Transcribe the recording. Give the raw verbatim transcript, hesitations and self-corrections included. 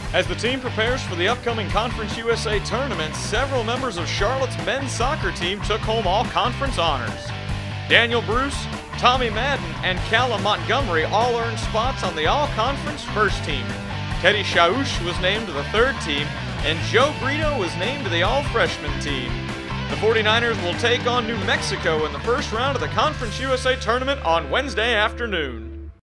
As the team prepares for the upcoming Conference U S A tournament, several members of Charlotte's men's soccer team took home all conference honors. Daniel Bruce, Tommy Madden, and Callum Montgomery all earned spots on the all-conference first team. Teddy Chaouche was named to the third team, and Joe Brito was named to the all-freshman team. The forty-niners will take on New Mexico in the first round of the Conference U S A tournament on Wednesday afternoon.